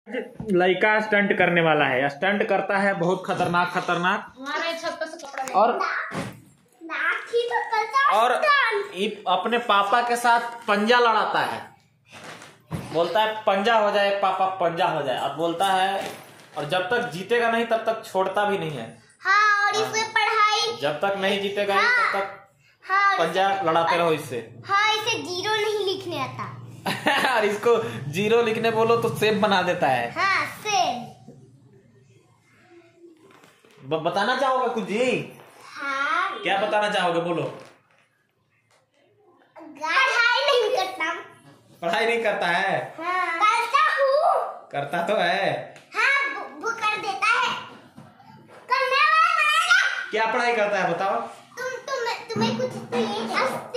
लड़का स्टंट करने वाला है, स्टंट करता है बहुत खतरनाक खतरनाक। हमारे छत पे से कपड़ा और अपने पापा के साथ पंजा लड़ाता है, बोलता है पंजा हो जाए पापा, पंजा हो जाए। अब बोलता है और जब तक जीतेगा नहीं तब तक छोड़ता भी नहीं है। हाँ, और इसमें पढ़ाई जब तक नहीं जीतेगा तब तक पंजा लड़ाते रहो इससे। हाँ, इसे जीरो नहीं लिखने आता। और इसको जीरो लिखने बोलो तो सेब बना देता है। हाँ, सेब। बताना चाहोगे कुछ जी? हाँ, क्या बताना चाहोगे बोलो? पढ़ाई नहीं करता। पढ़ाई नहीं करता है? हाँ, करता हूँ। करता तो है। हाँ, वो कर देता है। करने वाला पढ़ाएगा। क्या पढ़ाई करता है बताओ? तुम्हें कुछ स्टैंड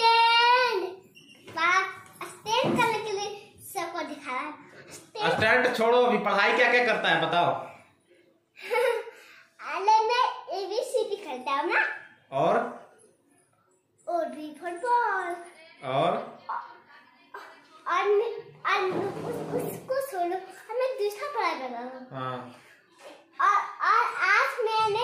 करने के लिए सबको दिखा रहा है। स्टैंड छोड़ो, अभी पढ़ाई क्या क्या करता है बताओ? मैं ABCD करता हूँ ना। और भी फुटबॉल और उसको छोड़ो, हमें दूसरा पढ़ाई कर रहा हूँ। हाँ। और आज मैंने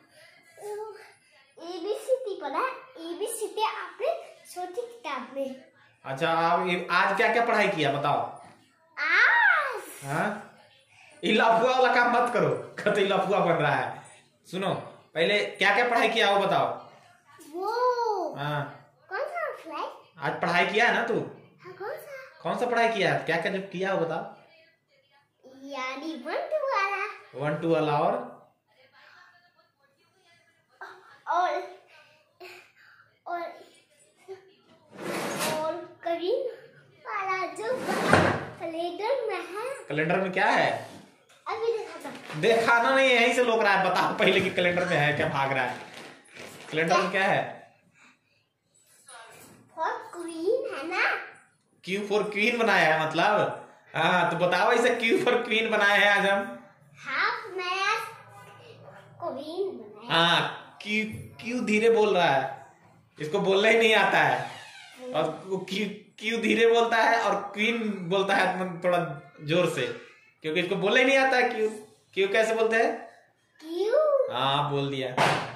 ABCD पढ़ा, ABCD अपने छोटी किताब में। अच्छा, आप आज क्या क्या पढ़ाई किया बताओ? आज हाँ, लफुआ वाला काम मत करो, कतई लफुआ बन रहा है। सुनो, पहले क्या क्या पढ़ाई किया वो बताओ। वो हाँ, कौन सा पढ़ाई? आज पढ़ाई किया है ना तू? हाँ, कौन सा पढ़ाई किया है? क्या क्या जब किया वो बताओ। यानी 1 2 वाला। 1 2 वाला और करीन वाला जो कैलेंडर में है। कैलेंडर में क्या है? अभी दिखाता। दिखाना नहीं, यहीं से लोग रहा है। बताओ पहले कि कैलेंडर में है क्या, भाग रहा है। कैलेंडर में क्या है? फॉर क्वीन है ना। क्यू फॉर क्वीन बनाया है मतलब? हाँ, तो बताओ इसे क्यू फॉर क्वीन बनाया है आज हम। हाँ, मैं क्वीन बनाया। हाँ, क्यू धीरे बोल रहा है, इसको बोलना ही नहीं आता है। और वो क्यू धीरे बोलता है और क्वीन बोलता है थोड़ा जोर से, क्योंकि इसको बोलना ही नहीं आता है। क्यू कैसे बोलते हैं? क्यू। हाँ, बोल दिया।